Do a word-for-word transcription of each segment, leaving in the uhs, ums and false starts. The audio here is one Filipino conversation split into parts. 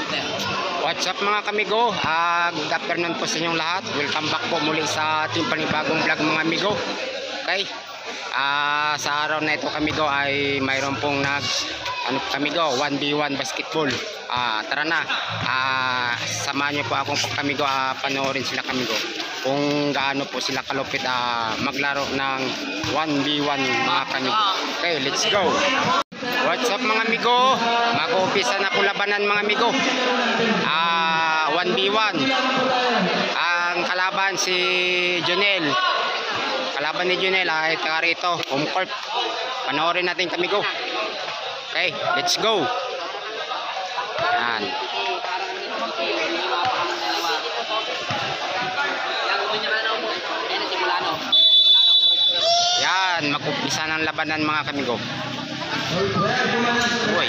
What's up mga kamigo? Uh, good afternoon po sa inyong lahat. Welcome back po muli sa ating panibagong vlog mga amigo. Okay? Uh, sa araw na ito kamigo ay mayroon pong nag ano kamigo one v one basketball. Uh, tara na. Uh, samahan niyo po akong kamigo, uh, panoorin sila kamigo kung gaano po sila kalupit uh, maglaro ng one v one mga kamigo. Okay, let's go. What's up mga amigo? Mag-umpisa na po labanan mga amigo. Ah, uh, one v one. Ang kalaban si Jonel. Kalaban ni Jonel ay taga rito, home court. Panoorin natin kamigo. Okay, let's go. Yan. Yan, mag-umpisa ng labanan mga kamigo. Uy.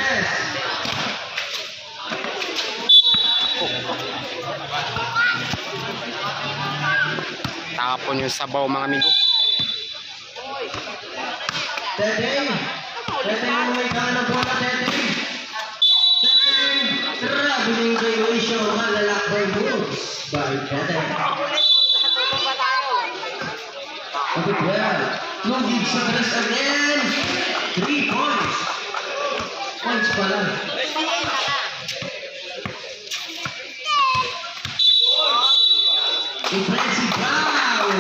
Tapon yung sabaw mga amigo. Teteng, teteng may kanang bola teteng. Teteng, traveling kayo isyo malalakbay moves by teteng. Okay, well, lugig sa tres again. Three points. Points pala. Impressive foul.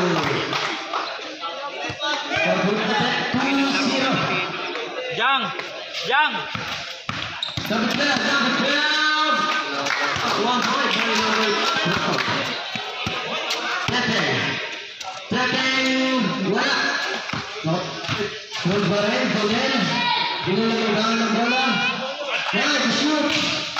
Jang, Jang. Dapat na, dapat na. One point. Teteng. Teteng. Wala. Huwag ba rin, Jonel? Ginulungan ng bola. Now, shoot.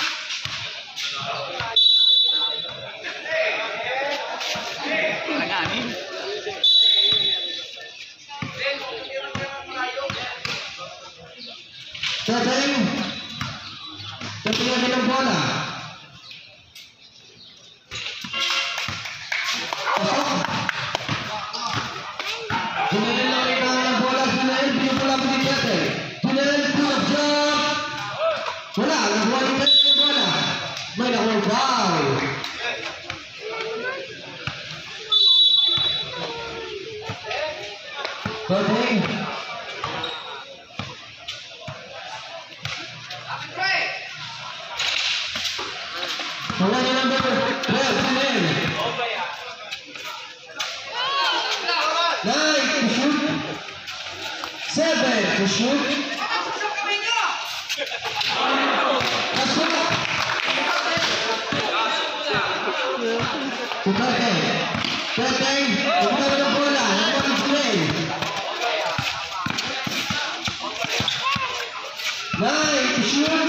Teteng. Teteng lagi ng bola. Jonel lagi ng bola. Jonel, pinupula po ni Teteng. Jonel, good job. Wala, nakuha ni Teteng ng bola. May nakuha foul. Teteng. Wala na number twelve, Jonel. Nine to shoot. Seven to shoot. Pasok. To Teteng. Teteng, umara ng bola. Nakuha ni Jonel. Nine to shoot.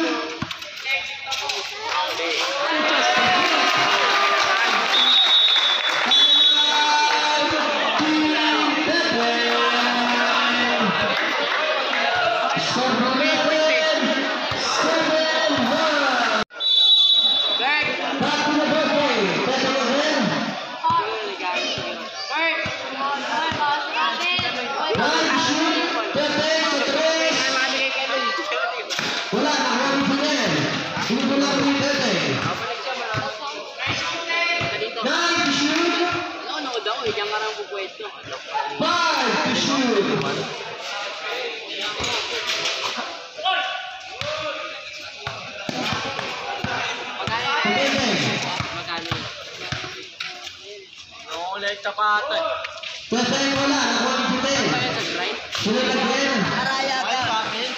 Tapatan. Teteng wala, nakuha ni Teteng. Sunod again. Araya ka.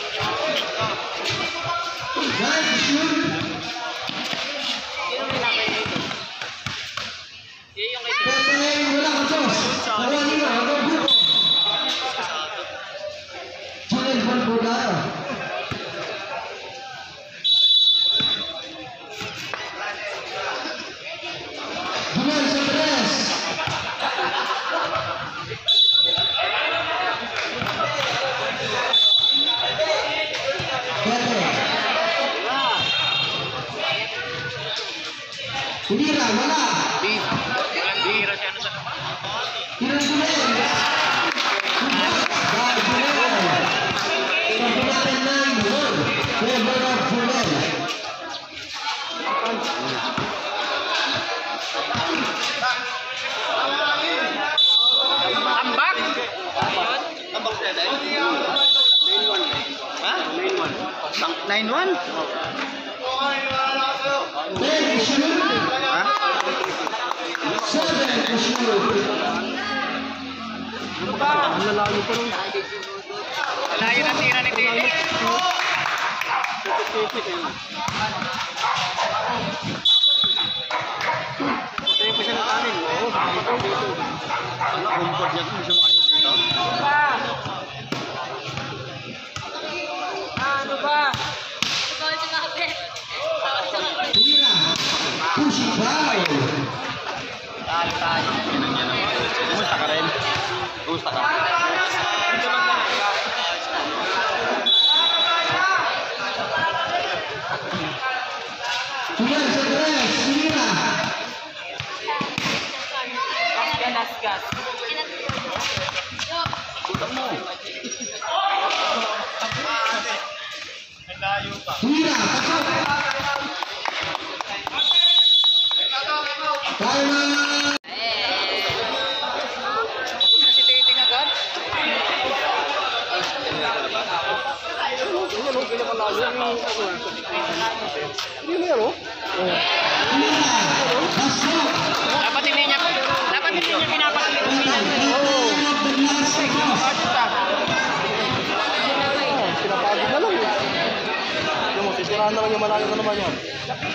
Nine to shoot. Teteng wala, katos. Nakuha nila, nakuha buko. Jonel von bola. Jonel sa tres. Tinira, wala. Bihira siya ano sa Tinira Jonel. Dahil Jonel. Pagpulatan nine one. Favor of Jonel. Line one. ten to shoot. seven to shoot. Ang lalayo pa rin. Lalayo na tira ni Titi. Ito yung siya ng kanin. Oo, dito. Comfort niya kung siya makakita dito. Ano ba? Tira. Push it foul. Talo tayo. Kumusta ka rin? Kumusta ka? Tumal sa tres. Tira. Gas, gas. Tira. Pasok. Timeout. Si Titing agad? Pasok. Dapat hindi niya, dapat hindi niya pinapakita. Pinapagod na lang. Yung mo, sisirahan na lang yung malayo na naman yan.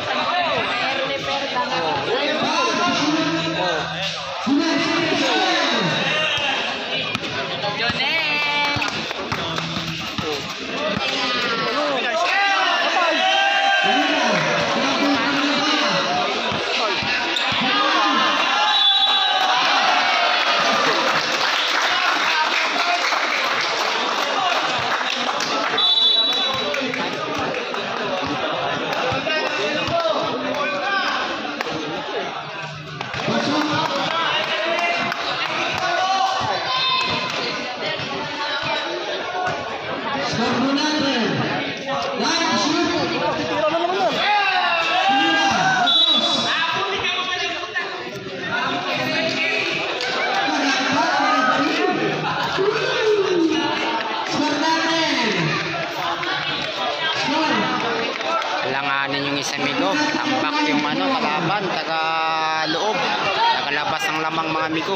Tira na naman yan. Langanin yung isang amigo. Tambak yung ano, kalaban, taga loob. Tagalabas ang lamang mga amigo.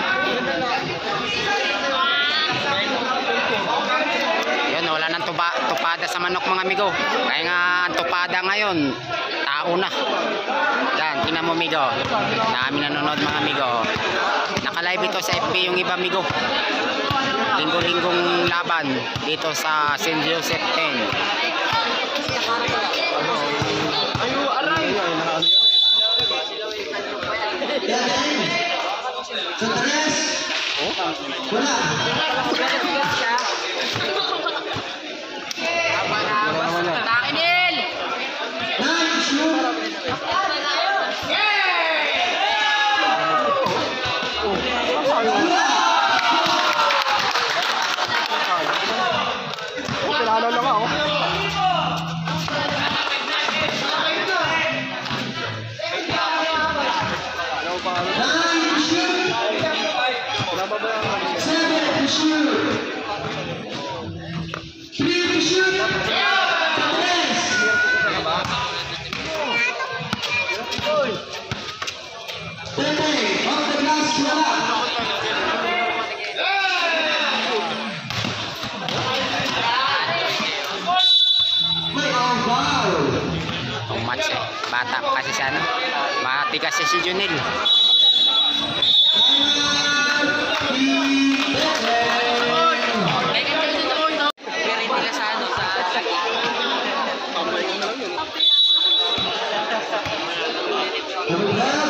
Yun, wala nang tuba, tupada sa manok mga amigo. Kaya nga ang tupada ngayon, tao na. Yan, tingnan mo amigo. Dami nanonood mga amigo. Naka-live ito sa F B yung iba amigo. Linggo-linggong laban dito sa Saint Joseph ten. Ayo, aray! Sa tres. Wala. Takinil! Nine to shoot. Pinalo lang ako. Nine to shoot. Seven to shoot. Three to shoot. Tres. Tete, off the glass, wala. May on foul. Ang match eh. Bata pa kasi siya, no? Matigas siya si Junil. Very interesado sa Double grab.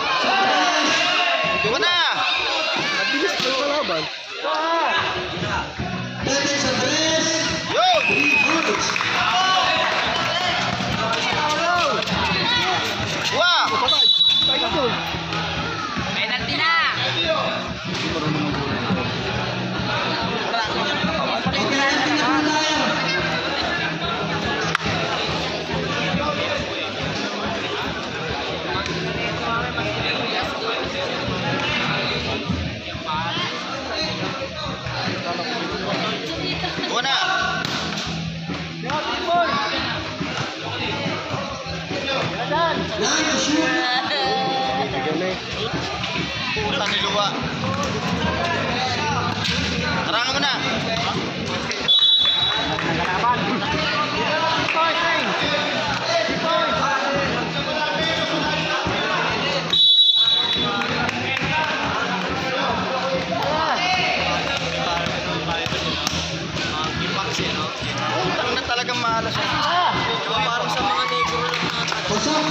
Ito na! Mabilis pa yung kalaban. Tete sa tres. Yo! Three points. Wow! Patay. Patay ka doon. penalty na! Hindi marunong ang Nine to shoot. Bigyan eh. Puta ni Luwa. Harangan mo na. Utang na talagang malas. Parang sa mga negro lang na Pasok.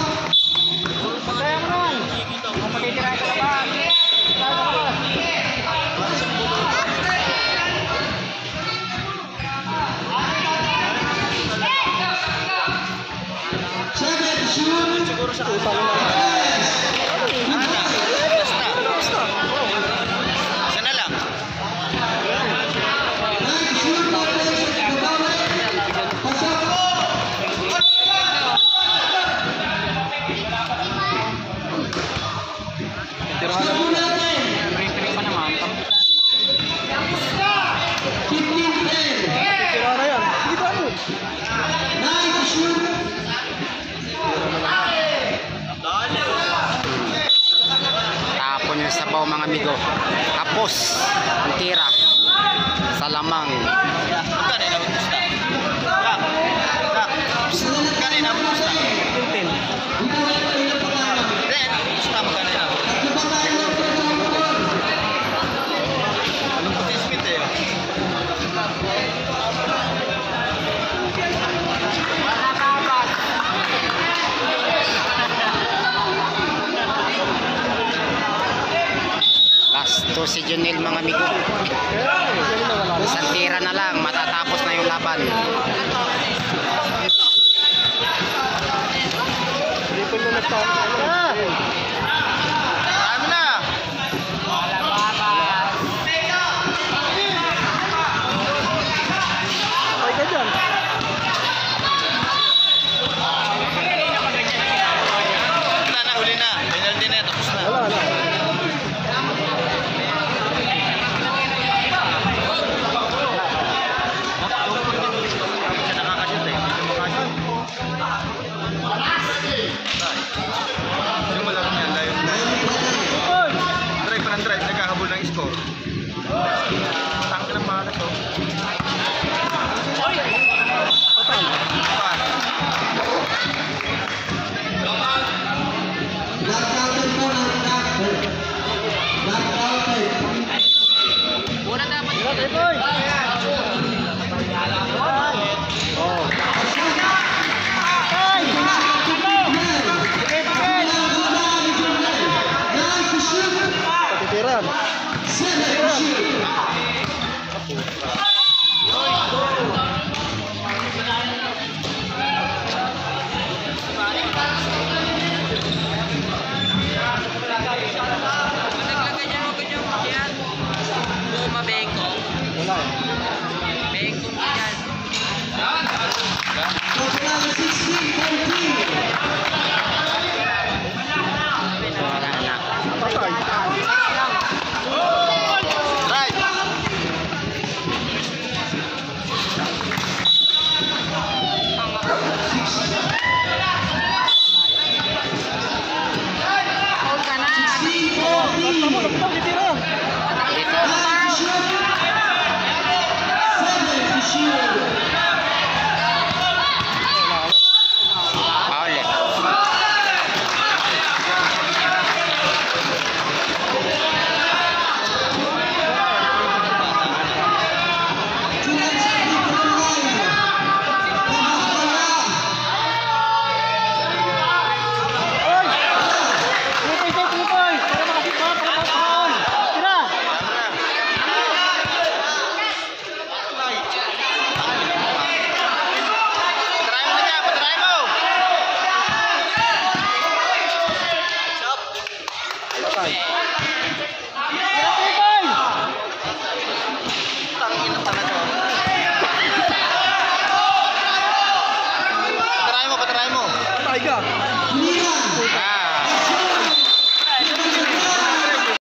Seven to shoot. siguro sa Utang na. Ano na? Basta. Isa na lang. Nine to shoot. Babawi. Pasok. Tirahan na. Sabon natin. Fifteen to ten. Tirahan na yan. Dito mo. Nine to shoot. Tapon yung sabaw mga amigo. Tapos ang tira sa lamang. Magkano na gusto? Dak. Dak. Magkano na gusto? Tintin. Then, gusto magkano na? Anong participant eh? Last to si Junel mga amigo. Isang tira na lang, matatapos na yung laban. Dito na nagtawag. Ano na? Ay ka dyan. Wala na, huli na. Penalty na, tapos na. Wala na. Siya nakakashoot eh. Hindi makashoot.